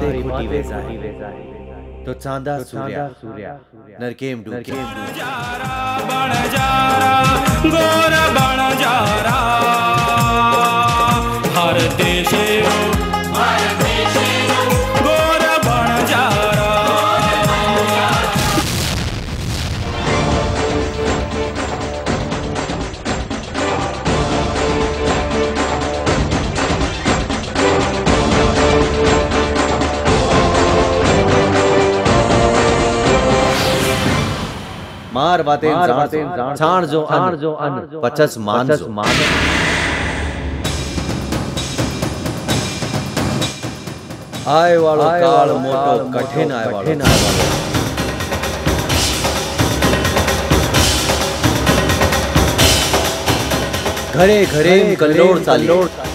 बातें खोटी वेजाही तो चांदा सूर्या नरकेम डूके बन जा गोरा बन जा हर देश गोरा बन जा मार बातें छाण जो अन पचस मान आए वालो काल मोटो कठिन आए वालो घरे घरे कल्लोळ चाली